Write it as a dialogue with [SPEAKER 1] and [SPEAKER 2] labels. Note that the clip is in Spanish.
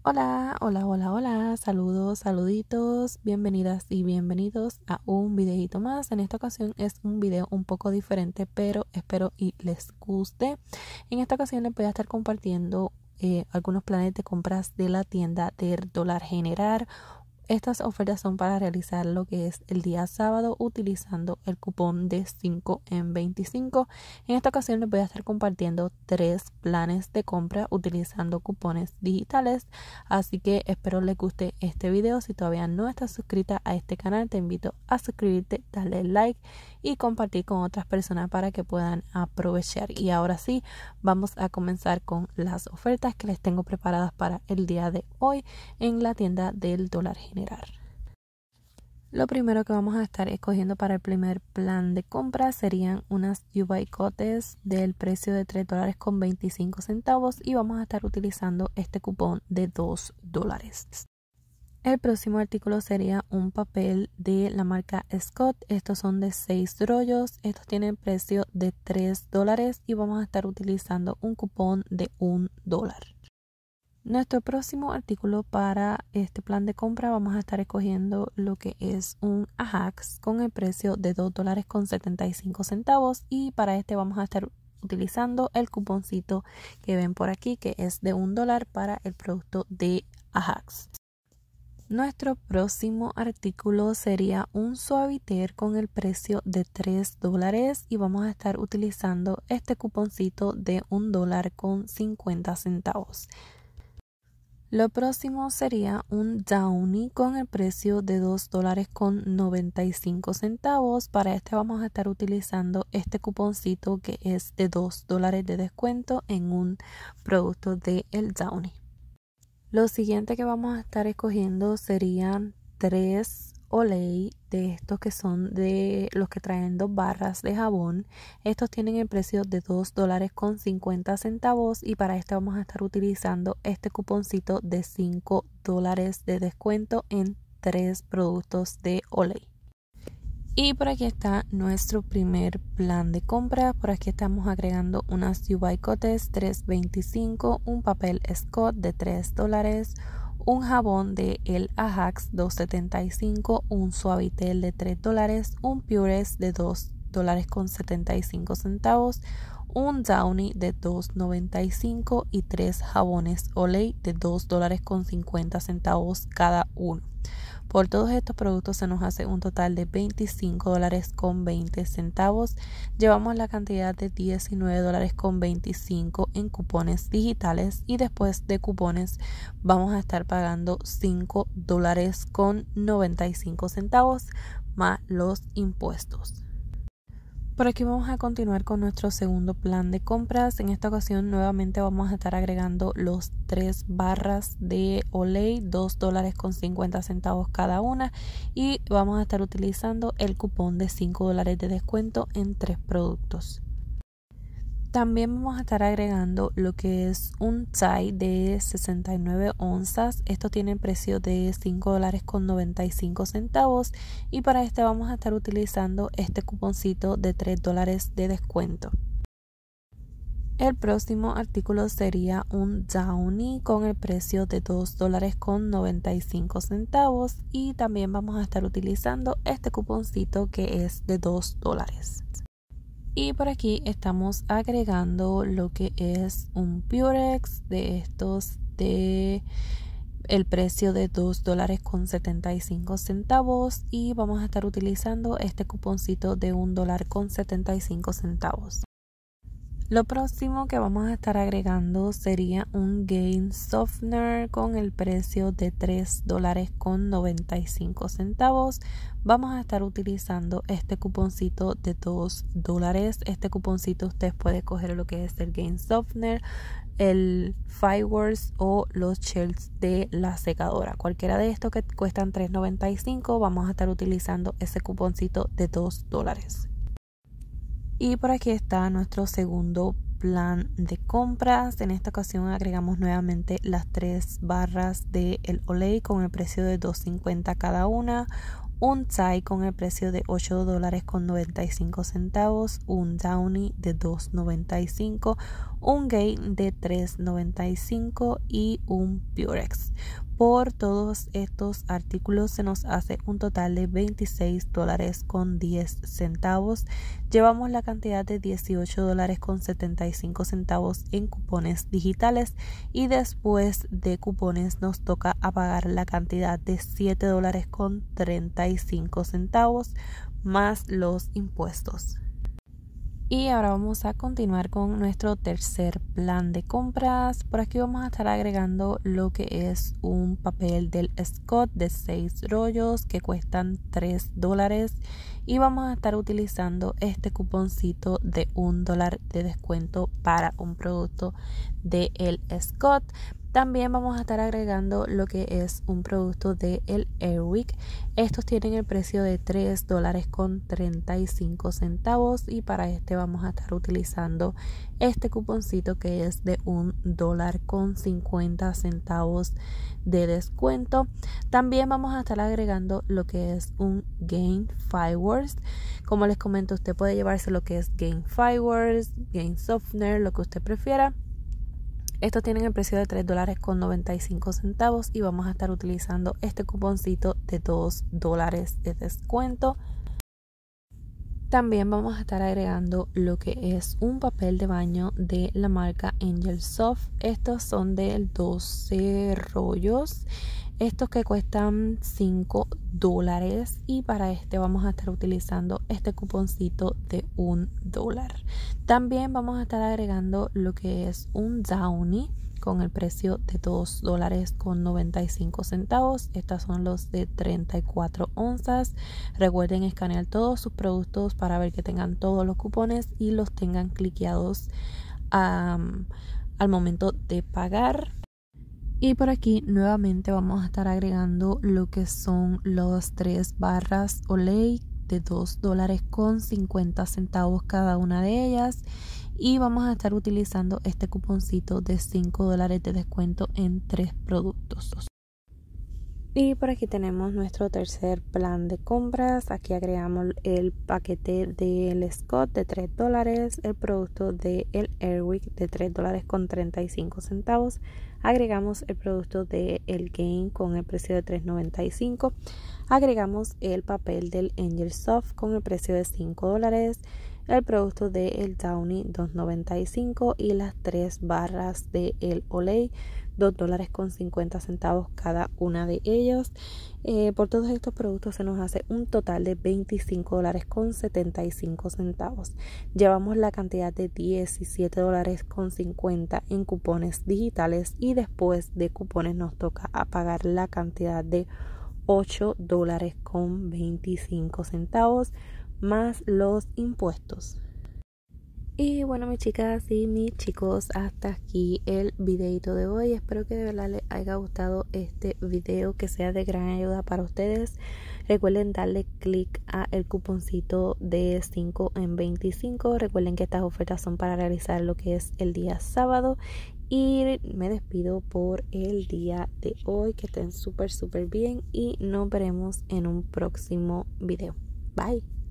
[SPEAKER 1] Hola, hola, hola, hola, saludos, saluditos, bienvenidas y bienvenidos a un videito más. En esta ocasión es un video un poco diferente, pero espero y les guste. En esta ocasión les voy a estar compartiendo algunos planes de compras de la tienda del Dólar General. Estas ofertas son para realizar lo que es el día sábado utilizando el cupón de 5 en 25. En esta ocasión les voy a estar compartiendo 3 planes de compra utilizando cupones digitales. Así que espero les guste este video. Si todavía no estás suscrita a este canal, te invito a suscribirte, darle like y compartir con otras personas para que puedan aprovechar. Y ahora sí, vamos a comenzar con las ofertas que les tengo preparadas para el día de hoy en la tienda del Dólar General. Lo primero que vamos a estar escogiendo para el primer plan de compra serían unas U-Buy Cotes del precio de $3.25 y vamos a estar utilizando este cupón de $2. El próximo artículo sería un papel de la marca Scott. Estos son de 6 rollos. Estos tienen precio de $3 y vamos a estar utilizando un cupón de $1. Nuestro próximo artículo para este plan de compra vamos a estar escogiendo lo que es un Ajax con el precio de $2.75 y para este vamos a estar utilizando el cuponcito que ven por aquí que es de $1 para el producto de Ajax. Nuestro próximo artículo sería un Suavitel con el precio de $3 y vamos a estar utilizando este cuponcito de $1.50. Lo próximo sería un Downy con el precio de $2.95. Para este vamos a estar utilizando este cuponcito que es de $2 de descuento en un producto de el Downy. Lo siguiente que vamos a estar escogiendo serían 3 Olay de estos que son de los que traen 2 barras de jabón. Estos tienen el precio de $2.50 y para este vamos a estar utilizando este cuponcito de $5 de descuento en 3 productos de Olay. Y por aquí está nuestro primer plan de compra. Por aquí estamos agregando unas U-Buy Cotes $3.25, un papel Scott de $3, un jabón de el Ajax $2.75, un Suavitel de $3, un Purex de $2.75, un Downy de $2.95 y 3 jabones Olay de $2.50 cada uno. Por todos estos productos se nos hace un total de $25.20. Llevamos la cantidad de $19.25 en cupones digitales y después de cupones vamos a estar pagando $5.95 más los impuestos. Por aquí vamos a continuar con nuestro segundo plan de compras. En esta ocasión nuevamente vamos a estar agregando los 3 barras de Olay, $2.50 cada una y vamos a estar utilizando el cupón de $5 de descuento en 3 productos. También vamos a estar agregando lo que es un Tide de 69 onzas. Esto tiene precio de $5.95 y para este vamos a estar utilizando este cuponcito de $3 de descuento. El próximo artículo sería un Downy con el precio de $2.95 y también vamos a estar utilizando este cuponcito que es de $2. Y por aquí estamos agregando lo que es un Purex de estos de el precio de $2.75 y vamos a estar utilizando este cuponcito de $1.75. Lo próximo que vamos a estar agregando sería un Gain Softener con el precio de $3.95. Vamos a estar utilizando este cuponcito de $2. Este cuponcito usted puede coger lo que es el Gain Softener, el Fireworks o los shells de la secadora. Cualquiera de estos que cuestan $3.95 vamos a estar utilizando ese cuponcito de $2. Y por aquí está nuestro segundo plan de compras. En esta ocasión agregamos nuevamente las 3 barras de el Olay con el precio de $2.50 cada una, un Thai con el precio de $8.95, un Downy de $2.95, un Gain de $3.95 y un Purex. Por todos estos artículos se nos hace un total de $26.10. Llevamos la cantidad de $18.75 en cupones digitales y después de cupones nos toca a pagar la cantidad de $7.35 más los impuestos. Y ahora vamos a continuar con nuestro tercer plan de compras. Por aquí vamos a estar agregando lo que es un papel del Scott de 6 rollos que cuestan $3. Y vamos a estar utilizando este cuponcito de $1 de descuento para un producto de el Scott. También vamos a estar agregando lo que es un producto de el Airwick. Estos tienen el precio de $3.35 y para este vamos a estar utilizando este cuponcito que es de $1.50 de descuento. También vamos a estar agregando lo que es un Gain Fireworks. Como les comento, usted puede llevarse lo que es Gain Fireworks, Gain Softener, lo que usted prefiera. Estos tienen el precio de $3.95 y vamos a estar utilizando este cuponcito de $2 de descuento. También vamos a estar agregando lo que es un papel de baño de la marca Angel Soft. Estos son de 12 rollos. Estos que cuestan $5 y para este vamos a estar utilizando este cuponcito de $1. También vamos a estar agregando lo que es un Downy con el precio de $2.95. Estas son los de 34 onzas. Recuerden escanear todos sus productos para ver que tengan todos los cupones y los tengan cliqueados al momento de pagar. Y por aquí nuevamente vamos a estar agregando lo que son las 3 barras Olay de $2.50 cada una de ellas. Y vamos a estar utilizando este cuponcito de $5 de descuento en 3 productos. Y por aquí tenemos nuestro tercer plan de compras. Aquí agregamos el paquete del Scott de $3, el producto del Airwick de $3.35. Agregamos el producto del Gain con el precio de $3.95. Agregamos el papel del Angel Soft con el precio de $5. El producto del Downy $2.95 y las 3 barras de el Olay $2.50 cada una de ellos. Por todos estos productos se nos hace un total de $25.75. Llevamos la cantidad de $17.50 en cupones digitales y después de cupones nos toca a pagar la cantidad de $8.25 más los impuestos. Y bueno, mis chicas y mis chicos, hasta aquí el videito de hoy. Espero que de verdad les haya gustado este video, que sea de gran ayuda para ustedes. Recuerden darle clic a el cuponcito de 5 en 25. Recuerden que estas ofertas son para realizar lo que es el día sábado. Y me despido por el día de hoy. Que estén súper bien y nos veremos en un próximo video. Bye.